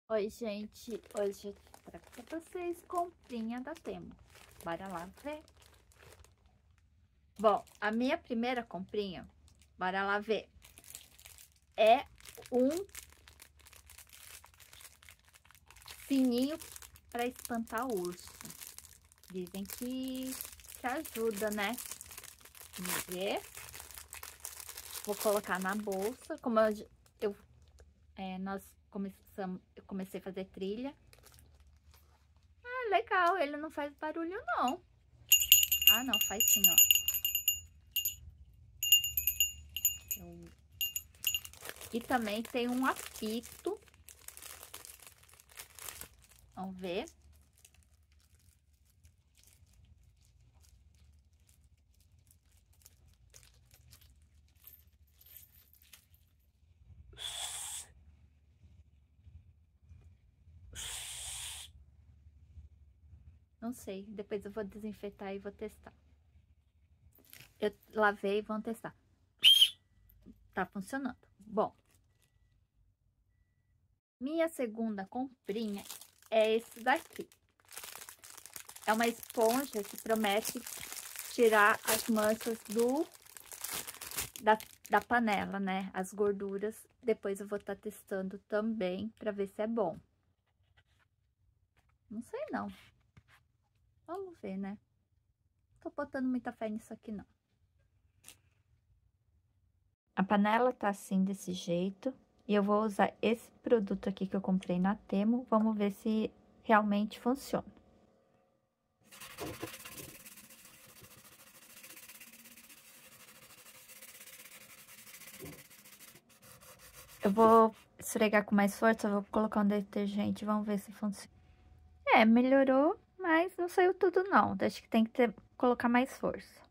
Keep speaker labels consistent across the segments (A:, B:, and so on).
A: Oi, gente. Hoje eu trago pra vocês comprinha da Temu. Bora lá ver. Bom, a minha primeira comprinha, bora lá ver, é um sininho para espantar o urso. Dizem que ajuda, né? Vamos ver. Vou colocar na bolsa. Como eu comecei a fazer trilha. Ah, legal, ele não faz barulho, não. Ah, não, faz sim, ó. E também tem um apito. Vamos ver. Não sei, depois eu vou desinfetar e vou testar. Eu lavei e vamos testar. Tá funcionando. Bom, minha segunda comprinha é esse daqui. É uma esponja que promete tirar as manchas da panela, né? As gorduras. Depois eu vou estar testando também para ver se é bom. Não sei não. Vamos ver, né? Tô botando muita fé nisso aqui, não. A panela tá assim, desse jeito. E eu vou usar esse produto aqui que eu comprei na Temu. Vamos ver se realmente funciona. Eu vou esfregar com mais força, vou colocar um detergente, vamos ver se funciona. É, melhorou, mas não saiu tudo não. Acho que tem que colocar mais força.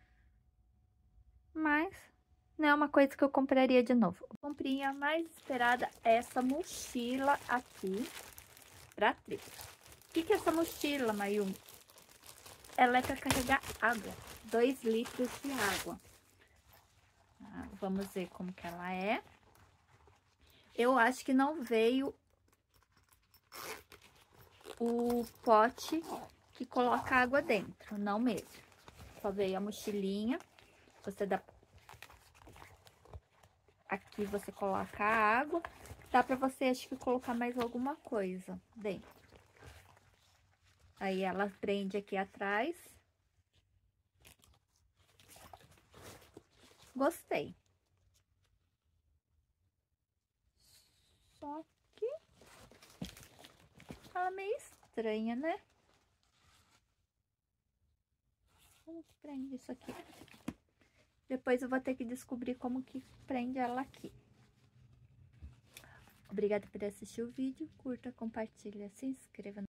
A: Mas não é uma coisa que eu compraria de novo. A comprinha mais esperada é essa mochila aqui pra trilha. O que é essa mochila, Mayumi? Ela é para carregar água, 2 litros de água. Vamos ver como que ela é. Eu acho que não veio o pote que coloca água dentro, não mesmo. Só veio a mochilinha. Você dá... Aqui você coloca a água. Dá pra você, acho que, colocar mais alguma coisa dentro. Aí ela prende aqui atrás. Gostei. Só que ela é meio estranha, né? Como que prende isso aqui? Depois eu vou ter que descobrir como que prende ela aqui. Obrigada por assistir o vídeo. Curta, compartilha, se inscreva.